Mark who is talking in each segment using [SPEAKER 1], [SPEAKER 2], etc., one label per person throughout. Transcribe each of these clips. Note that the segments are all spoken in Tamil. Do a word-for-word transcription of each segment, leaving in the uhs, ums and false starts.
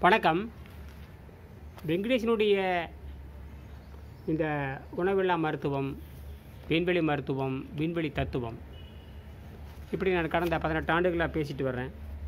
[SPEAKER 1] வணக்கம். வெங்கடேசனுடைய இந்த உணவில்லா மருத்துவம், விண்வெளி மருத்துவம், விண்வெளி தத்துவம், இப்படி நான் கடந்த பதினெட்டு ஆண்டுகளாக பேசிட்டு வர்றேன்.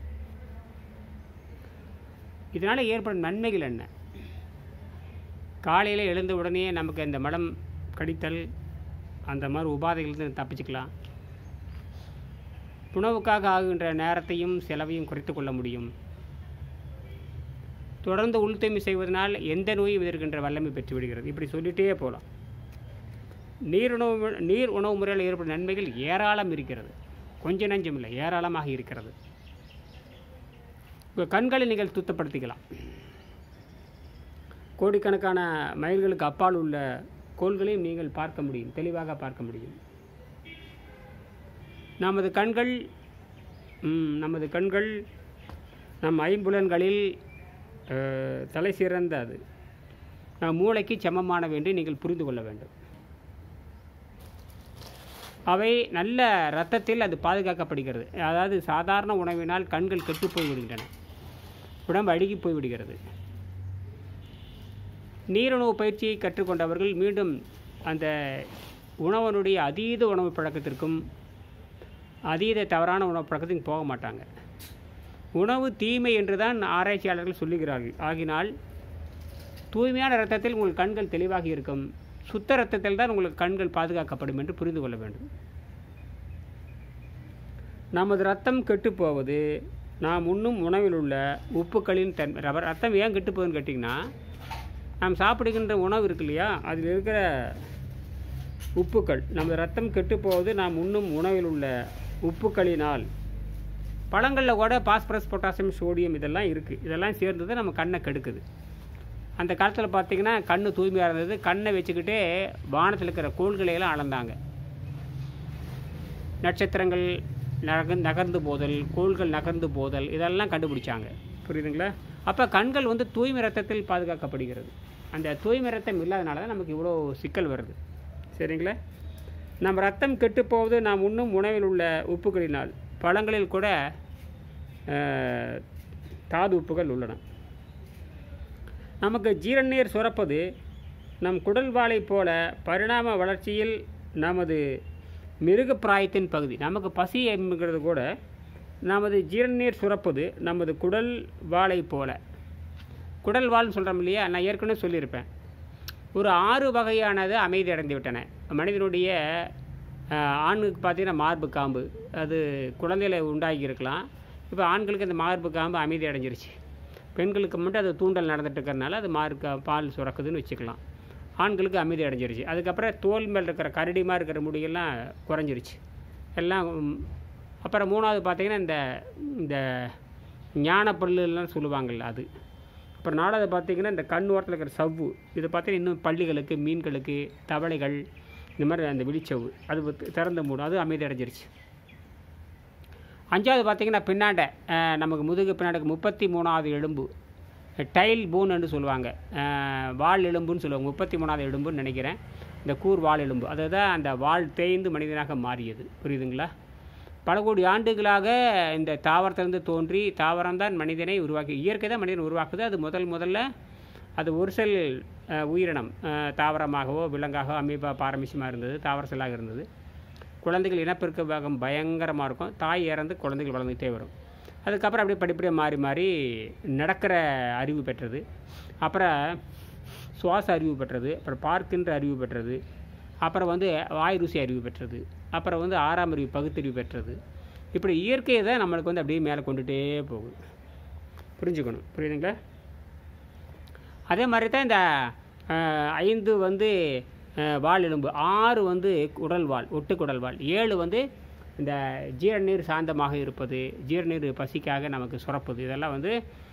[SPEAKER 1] இதனால் ஏற்படும் நன்மைகள் என்ன? காலையில் எழுந்த உடனே நமக்கு இந்த மலம் கடித்தல் அந்த மாதிரி உபாதைகளிலிருந்து தப்பிச்சுக்கலாம். உணவுக்காக ஆகுகின்ற நேரத்தையும் செலவையும் குறைத்து கொள்ள முடியும். தொடர்ந்து உள்தூய்மை செய்வதனால் எந்த நோயும் எதிர்க்கின்ற வல்லமை பெற்றுவிடுகிறது. இப்படி சொல்லிகிட்டே போகலாம். நீர் உணவு நீர் உணவு முறையில் ஏற்படும் நன்மைகள் ஏராளம் இருக்கிறது. கொஞ்சம் நஞ்சம் இல்லை, ஏராளமாக இருக்கிறது. இப்போ கண்களை நீங்கள் சுத்தப்படுத்திக்கலாம். கோடிக்கணக்கான மைல்களுக்கு அப்பால் உள்ள கோள்களையும் நீங்கள் பார்க்க முடியும், தெளிவாக பார்க்க முடியும். நமது கண்கள் நமது கண்கள் நம் ஐம்புலன்களில் தலை சிறந்த அது நம் மூளைக்கு சமமானவை என்று நீங்கள் புரிந்து கொள்ள வேண்டும். அவை நல்ல இரத்தத்தில் அது பாதுகாக்கப்படுகிறது. அதாவது சாதாரண உணவினால் கண்கள் கெட்டு போய்விடுகின்றன, உடம்பு அழுகி போய்விடுகிறது. நீருணவு பயிற்சியை கற்றுக்கொண்டவர்கள் மீண்டும் அந்த உணவனுடைய அதீத உணவு பழக்கத்திற்கும் அதீத தவறான உணவு பழக்கத்துக்கும் போக மாட்டாங்க. உணவு தீமை என்று தான் ஆராய்ச்சியாளர்கள் சொல்லுகிறார்கள். ஆகினால் தூய்மையான இரத்தத்தில் உங்கள் கண்கள் தெளிவாக இருக்கும். சுத்த இரத்தத்தில் தான் உங்களுக்கு கண்கள் பாதுகாக்கப்படும் என்று புரிந்து கொள்ள வேண்டும். நமது ரத்தம் கெட்டுப்போவது நாம் உண்ணும் உணவில் உள்ள உப்புக்களின் தன்மை. ரத்தம் ஏன் கெட்டுப்போகுதுன்னு கேட்டிங்கன்னா, நாம் சாப்பிடுகின்ற உணவு இருக்கு இல்லையா, அதில் இருக்கிற உப்புக்கள். நமது ரத்தம் கெட்டுப்போவது நாம் உண்ணும் உணவில் உள்ள உப்புக்களினால். பழங்களில் கூட பாஸ்பரஸ், பொட்டாசியம், சோடியம் இதெல்லாம் இருக்குது. இதெல்லாம் சேர்ந்தது நம்ம கண்ணை கெடுக்குது. அந்த காலத்தில் பார்த்திங்கன்னா கண் தூய்மையாக இருந்தது. கண்ணை வச்சுக்கிட்டே வானத்தில் இருக்கிற கோள்களையெல்லாம் அளந்தாங்க. நட்சத்திரங்கள் நக நகர்ந்து போதல், கோள்கள் நகர்ந்து போதல், இதெல்லாம் கண்டுபிடிச்சாங்க. புரியுதுங்களா? அப்போ கண்கள் வந்து தூய்மை ரத்தத்தில் பாதுகாக்கப்படுகிறது. அந்த தூய்மை ரத்தம் இல்லாதனால தான் நமக்கு இவ்வளோ சிக்கல் வருது. சரிங்களா? நம்ம ரத்தம் கெட்டுப்போவது நாம் உண்ணும் உணவில் உள்ள உப்புகளினால். பழங்களில் கூட தாது உப்புகள் உள்ளன. நமக்கு ஜீரநீர் சுரப்பது நம் குடல் வாலை போல பரிணாம வளர்ச்சியில் நமது மிருகப்பிராயத்தின் பகுதி. நமக்கு பசி என்கிறது கூட நமது ஜீரநீர் சுரப்பது நமது குடல் வாலை போல. குடல் வால்னு சொல்கிறோம் இல்லையா, நான் ஏற்கனவே சொல்லியிருப்பேன். ஒரு ஆறு வகையானது அமைதி அடைந்து விட்டன. மனிதனுடைய ஆணுக்கு பார்த்திங்கன்னா மார்பு காம்பு, அது குழந்தைகளை உண்டாகி இருக்கலாம். இப்போ ஆண்களுக்கு அந்த மார்பு காம்பு அமைதி அடைஞ்சிருச்சு. பெண்களுக்கு மட்டும் அது தூண்டல் நடந்துட்டு இருக்கிறதுனால அது மார்பு பால் சுரக்குதுன்னு வச்சுக்கலாம். ஆண்களுக்கு அமைதி அடைஞ்சிருச்சு. அதுக்கப்புறம் தோல் மேல் இருக்கிற கரடிமாக இருக்கிற முடியெல்லாம் குறைஞ்சிருச்சு எல்லாம். அப்புறம் மூணாவது பார்த்திங்கன்னா இந்த இந்த ஞானப்பல்லுலாம் சொல்லுவாங்கள்ல அது. அப்புறம் நாலாவது பார்த்திங்கன்னா இந்த கண் ஓரத்தில் இருக்கிற சவ்வு. இது பார்த்திங்கன்னா இன்னும் பள்ளிகளுக்கு, மீன்களுக்கு, தவளைகள், இந்த மாதிரி அந்த விழிச்சவு அது திறந்த மூடும், அது அமைதி அடைஞ்சிருச்சு. அஞ்சாவது பார்த்திங்கன்னா பின்னாண்ட நமக்கு முதுகு பின்னாண்டுக்கு முப்பத்தி மூணாவது எலும்பு, டைல் போன் என்று சொல்லுவாங்க. வால் எலும்புன்னு சொல்லுவாங்க. முப்பத்தி மூணாவது எலும்புன்னு நினைக்கிறேன். இந்த கூர் வால் எலும்பு, அதுதான் அந்த வால் தேய்ந்து மனிதனாக மாறியது. புரியுதுங்களா? பல கோடி ஆண்டுகளாக இந்த தாவரத்திலிருந்து தோன்றி, தாவரம்தான் மனிதனை உருவாக்கி, இயற்கை தான் மனிதனை உருவாக்குது. அது முதல் முதல்ல அது ஒரு செல் உயிரினம், தாவரமாகவோ விலங்காகவோ அமீபா பாரமிசியமாக இருந்தது, தாவர செல்லாக இருந்தது. குழந்தைகள் இனப்பெருக்க வேகம் பயங்கரமாக இருக்கும். தாய் இறந்து குழந்தைகள் வளர்ந்துகிட்டே வரும். அதுக்கப்புறம் அப்படியே படிப்படியாக மாறி மாறி நடக்கிற அறிவு பெற்றது, அப்புறம் சுவாச அறிவு பெற்றது, அப்புறம் பார்க்கின்ற அறிவு பெற்றது, அப்புறம் வந்து வாய் ருசி அறிவு பெற்றது, அப்புறம் வந்து ஆறாம் அறிவு பகுத்தறிவு பெற்றது. இப்படி இயற்கையை தான் நம்மளுக்கு வந்து அப்படியே மேலே கொண்டுகிட்டே போகுது. புரிஞ்சுக்கணும். புரியுதுங்களா? அதே மாதிரி தான் இந்த ஐந்து வந்து வால் எலும்பு, ஆறு வந்து குடல் வால், ஒட்டு குடல் வால், ஏழு வந்து இந்த ஜீரநீர் சாந்தமாக இருப்பது, ஜீரநீர் பசிக்காக நமக்கு சுரப்பது. இதெல்லாம் வந்து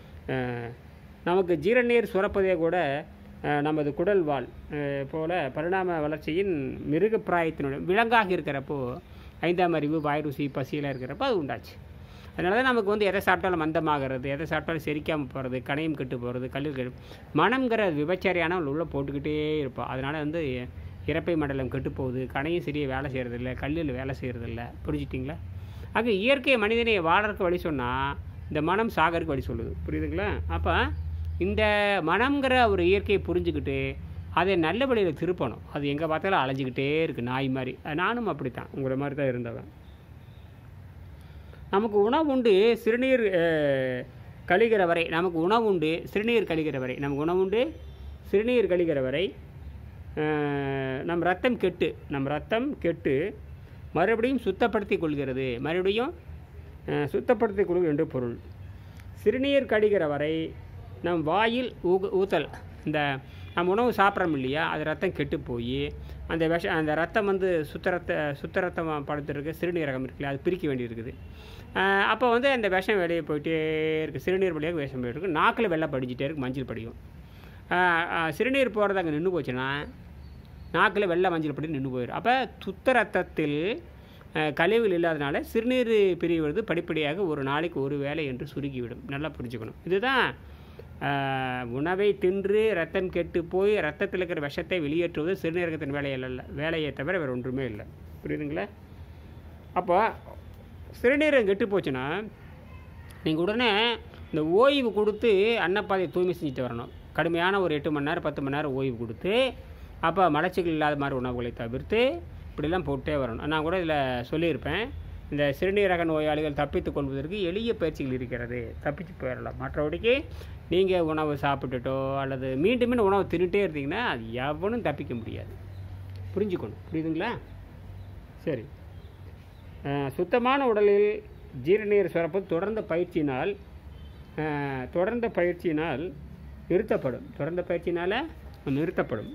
[SPEAKER 1] நமக்கு ஜீரநீர் சுரப்பதே கூட நமது குடல் வால் போல பரிணாம வளர்ச்சியின் மிருகப்பிராயத்தினுடைய விலங்காக இருக்கிறப்போ, ஐந்தாம் அறிவு, வாய் ருசி, பசியெல்லாம் இருக்கிறப்போ அது உண்டாச்சு. அதனால தான் நமக்கு வந்து எதை சாப்பிட்டாலும் மந்தமாகிறது, எதை சாப்பிட்டாலும் செரிக்காமல் போகிறது, கணையும் கெட்டு போகிறது, கல்லூர் கெட்டு, மனம்ங்கிற விபச்சாரியானவள் உள்ளே போட்டுக்கிட்டே இருப்பாள். அதனால் வந்து இறப்பை மண்டலம் கெட்டு போகுது, கணையும் சரியாக வேலை செய்கிறதில்ல, கல்லில் வேலை செய்கிறதில்ல. புரிஞ்சிட்டிங்களா? ஆக இயற்கை மனிதனை வாழறதுக்கு வழி சொன்னால் இந்த மனம் சாகருக்கு வழி சொல்லுது. புரியுதுங்களா? அப்போ இந்த மனம்ங்கிற ஒரு இயற்கையை புரிஞ்சுக்கிட்டு அதை நல்ல வழியில் திருப்பணும். அது எங்கே பார்த்தாலும் அலைஞ்சிக்கிட்டே இருக்குது நாய் மாதிரி. நானும் அப்படித்தான், உங்களை மாதிரி தான் இருந்தவன். நமக்கு உணவு உண்டு சிறுநீர் கழிகிற வரை, நமக்கு உணவு உண்டு சிறுநீர் கழிகிற வரை, நமக்கு உணவு உண்டு சிறுநீர் கழிகிற வரை நம் ரத்தம் கெட்டு நம் ரத்தம் கெட்டு மறுபடியும் சுத்தப்படுத்தி கொள்கிறது. மறுபடியும் சுத்தப்படுத்தி கொள்வது என்று பொருள். சிறுநீர் கழிகிற வரை நம் வாயில் ஊ ஊத்தல் இந்த நம்ம உணவு சாப்பிட்றோம் இல்லையா, அது ரத்தம் கெட்டு போய் அந்த விஷ அந்த ரத்தம் வந்து சுத்த ரத்த சுத்த ரத்தம் படுத்துருக்கு சிறுநீரகம் இருக்குல்ல, அது பிரிக்க வேண்டியிருக்குது. அப்போ வந்து அந்த விஷம் வெளியே போயிட்டே இருக்குது, சிறுநீர் வழியாக விஷம் போயிட்டு இருக்குது. நாக்கில் வெள்ளை படிச்சுட்டே இருக்குது, மஞ்சள் படியும். சிறுநீர் போகிறது அங்கே நின்று போச்சுன்னா நாக்கில் வெள்ளை மஞ்சள் படி நின்று போயிடும். அப்போ சுத்த ரத்தத்தில் கழிவுகள் இல்லாதனால சிறுநீர் பிரிவது படிப்படியாக ஒரு நாளைக்கு ஒரு வேளை என்று சுருக்கிவிடும். நல்லா புரிஞ்சுக்கணும். இதுதான் உணவை தின்று ரத்தம் கெட்டு போய் ரத்தத்தில் இருக்கிற விஷத்தை வெளியேற்றுவது சிறுநீரகத்தின் வேலையில் இல்லை, வேலையை தவிர வேறு ஒன்றுமே இல்லை. புரியுதுங்களா? அப்போ சிறுநீரகம் கெட்டு போச்சுன்னா நீங்கள் உடனே இந்த ஓய்வு கொடுத்து அன்னப்பாதையை தூய்மை செஞ்சுட்டு வரணும். கடுமையான ஒரு எட்டு மணி நேரம் பத்து மணி நேரம் ஓய்வு கொடுத்து அப்போ மலச்சிக்கல் இல்லாத மாதிரி உணவுகளை தவிர்த்து இப்படிலாம் போட்டே வரணும். நான் கூட இதில் சொல்லியிருப்பேன், இந்த சிறுநீரக நோயாளிகள் தப்பித்து கொள்வதற்கு எளிய பயிற்சிகள் இருக்கிறது, தப்பிச்சு போயிடலாம். மற்றபடிக்கு நீங்கள் உணவு சாப்பிட்டுட்டோ அல்லது மீண்டும் மீண்டும் உணவு தின்னுட்டே இருந்தீங்கன்னா அது எவனும் தப்பிக்க முடியாது. புரிஞ்சுக்கணும். புரியுதுங்களா? சரி. சுத்தமான உடலில் ஜீரநீர் சுரப்பது தொடர்ந்த பயிற்சியினால் தொடர்ந்த பயிற்சியினால் நிறுத்தப்படும். தொடர்ந்த பயிற்சியினால் நிறுத்தப்படும்.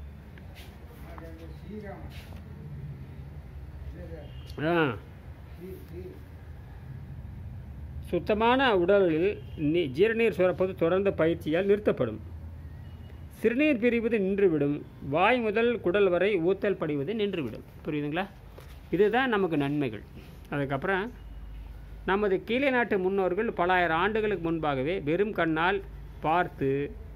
[SPEAKER 1] சுத்தமான உடலில் ஜீரநீர் சுரப்பது தொடர்ந்த பயிற்சியால் நிறுத்தப்படும். சிறுநீர் பிரிவது நின்றுவிடும். வாய் முதல் குடல் வரை ஊத்தல் படிவது நின்றுவிடும். புரியுதுங்களா? இதுதான் நமக்கு நன்மைகள். அதுக்கப்புறம் நமது கீழே நாட்டு முன்னோர்கள் பல ஆயிரம் ஆண்டுகளுக்கு முன்பாகவே வெறும் கண்ணால் பார்த்து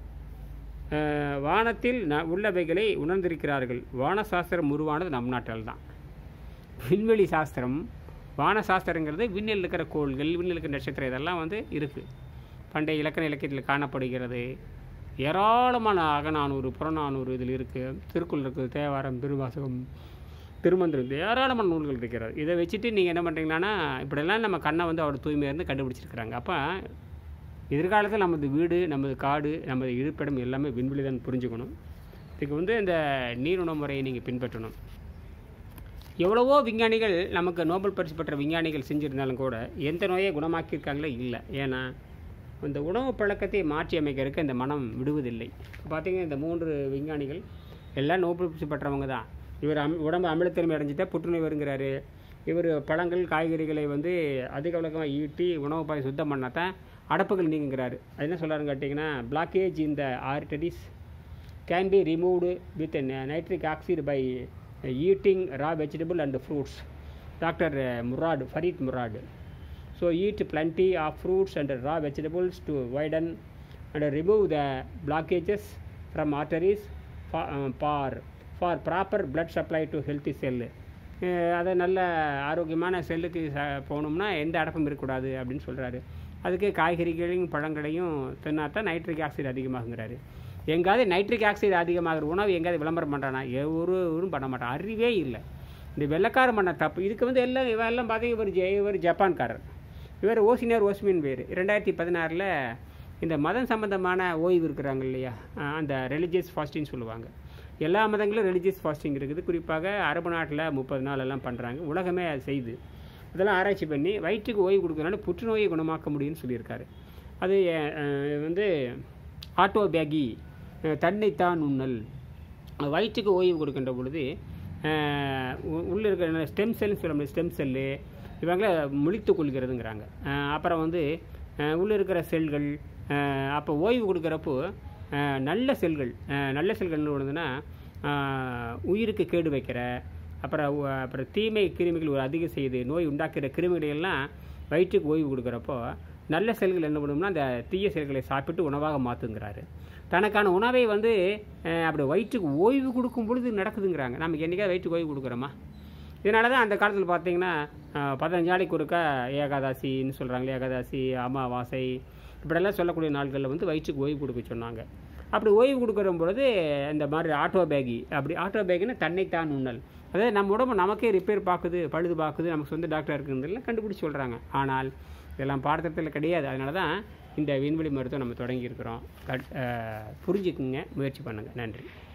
[SPEAKER 1] வானத்தில் ந உள்ளவைகளை உணர்ந்திருக்கிறார்கள். வானசாஸ்திரம் உருவானது நம் நாட்டில் தான். விண்வெளி சாஸ்திரம், வானசாஸ்திரங்கிறது விண்ணில் இருக்கிற கோள்கள், விண்ணில் இருக்கிற நட்சத்திரம், இதெல்லாம் வந்து இருக்குது. பண்டைய இலக்கண இலக்கியத்தில் காணப்படுகிறது. ஏராளமான அகநானூறு புறநானூறு இதில் இருக்குது. திருக்குறள் இருக்குது, தேவாரம், திருவாசகம், திருமந்திரம், ஏராளமான நூல்கள் இருக்கிறது. இதை வச்சுட்டு நீங்கள் என்ன பண்ணுறீங்கன்னா இப்படியெல்லாம் நம்ம கண்ணை வந்து அவரோட தூய்மையாக இருந்து கண்டுபிடிச்சிருக்கிறாங்க. அப்போ எதிர்காலத்தில் நமது வீடு, நமது காடு, நமது இருப்பிடம் எல்லாமே விண்வெளி தான். புரிஞ்சுக்கணும். இதுக்கு வந்து இந்த நீருணவு முறையை நீங்கள் பின்பற்றணும். எவ்வளவோ விஞ்ஞானிகள் நமக்கு நோபல் பரிசு பெற்ற விஞ்ஞானிகள் செஞ்சுருந்தாலும் கூட எந்த நோயை குணமாக்கியிருக்காங்களே இல்லை. ஏன்னா இந்த உணவு பழக்கத்தை மாற்றி அமைக்கிறதுக்கு இந்த மனம் விடுவதில்லை. பார்த்தீங்கன்னா இந்த மூன்று விஞ்ஞானிகள் எல்லாம் நோபல் பரிசு பெற்றவங்க தான். இவர் அம் உடம்பு அமிலத்தன்மை அடைஞ்சிட்டா புற்றுநோய் வருங்கிறாரு. இவர் பழங்கள் காய்கறிகளை வந்து அதிக விளக்கமாக ஈட்டி உணவு பாதை சுத்தம் பண்ணால் தான் அடப்புகள் நீங்குங்கிறாரு. அது என்ன சொல்கிறாருன்னு கேட்டிங்கன்னா, blockage in the arteries can be removed with nitric oxide by eating raw vegetable and fruits. Doctor Murad Ferid Murad. So eat plenty of fruits and raw vegetables to widen and remove the blockages from arteries for for proper blood supply to healthy cell. அதை நல்ல ஆரோக்கியமான செல்லுக்கு போகணும்னா எந்த அடப்பும் இருக்கக்கூடாது அப்படின்னு சொல்கிறாரு. அதுக்கு காய்கறிகளையும் பழங்களையும் தின்னாத்தான் நைட்ரிக் ஆக்சைடு அதிகமாகுங்கிறாரு. எங்காவது நைட்ரிக் ஆக்சைடு அதிகமாகிற உணவு எங்கேயாவது விளம்பரம் பண்ணுறானா? ஒரு ஊரும் பண்ண மாட்டான். அறிவே இல்லை. இந்த வெள்ளைக்காரன் பண்ண தப்பு. இதுக்கு வந்து எல்லாம் இவெல்லாம் பார்த்தீங்க, இவர் ஜெ இவர் ஜப்பான்காரர், இவர் ஓசினியர் ஓஸ்மின் பேர். ரெண்டாயிரத்தி பதினாறில் இந்த மதம் சம்பந்தமான ஓய்வு இருக்கிறாங்க இல்லையா, அந்த ரிலிஜியஸ் ஃபாஸ்டிங் சொல்லுவாங்க. எல்லா மதங்களும் ரிலிஜியஸ் ஃபாஸ்டிங் இருக்குது. குறிப்பாக அரபு நாட்டில் முப்பது நாள் எல்லாம் பண்ணுறாங்க. உலகமே அது செய்யுது. அதெல்லாம் ஆராய்ச்சி பண்ணி வயிற்றுக்கு ஓய்வு கொடுக்கறனால புற்றுநோயை குணமாக்க முடியும்னு சொல்லியிருக்காரு. அது வந்து ஆட்டோ பேகி தன்னைத்தான் உண்ணல். வயிற்றுக்கு ஓய்வு கொடுக்கின்ற பொழுது உள்ளே இருக்கிற ஸ்டெம் செல்னு சொல்ல முடியாது, ஸ்டெம் செல்லு இவங்கள முழித்து கொள்கிறதுங்கிறாங்க. அப்புறம் வந்து உள்ளே இருக்கிற செல்கள் அப்போ ஓய்வு கொடுக்குறப்போ நல்ல செல்கள் நல்ல செல்கள் ஒன்றுதுன்னா உயிருக்கு கேடு வைக்கிற அப்புறம் அப்புறம் தீமை கிருமிகள் ஒரு அதிகம் செய்து நோய் உண்டாக்குற கிருமிகளெல்லாம் வயிற்றுக்கு ஓய்வு கொடுக்குறப்போ நல்ல செல்கள் என்ன பண்ணும்னா அந்த தீய செல்களை சாப்பிட்டு உணவாக மாற்றுங்கிறாரு. தனக்கான உணவை வந்து அப்படி வயிற்றுக்கு ஓய்வு கொடுக்கும் பொழுது நடக்குதுங்கிறாங்க. நமக்கு என்றைக்காவது வயிற்றுக்கு ஓய்வு கொடுக்குறோமா? இதனால தான் அந்த காலத்தில் பார்த்தீங்கன்னா பதினஞ்சு நாளைக்கு ஒருக்கா ஏகாதாசின்னு சொல்கிறாங்களே, ஏகாதாசி, அமாவாசை, இப்படியெல்லாம் சொல்லக்கூடிய நாட்களில் வந்து வயிற்றுக்கு ஓய்வு கொடுக்க சொன்னாங்க. அப்படி ஓய்வு கொடுக்குற பொழுது இந்த மாதிரி ஆட்டோ பேகி, அப்படி ஆட்டோ பேகின்னா தன்னைத்தான் உண்ணல், அதாவது நம்ம உடம்பு நமக்கே ரிப்பேர் பார்க்குது, பழுது பார்க்குது, நமக்கு சொந்த டாக்டர் இருக்குன்றதுலாம் கண்டுபிடிச்சி சொல்கிறாங்க. ஆனால் இதெல்லாம் பாடத்திட்டத்தில் கிடையாது. அதனால தான் இந்த விண்வெளி மருத்துவம் நம்ம தொடங்கியிருக்கிறோம். கட் புரிஞ்சுக்குங்க, முயற்சி பண்ணுங்கள். நன்றி.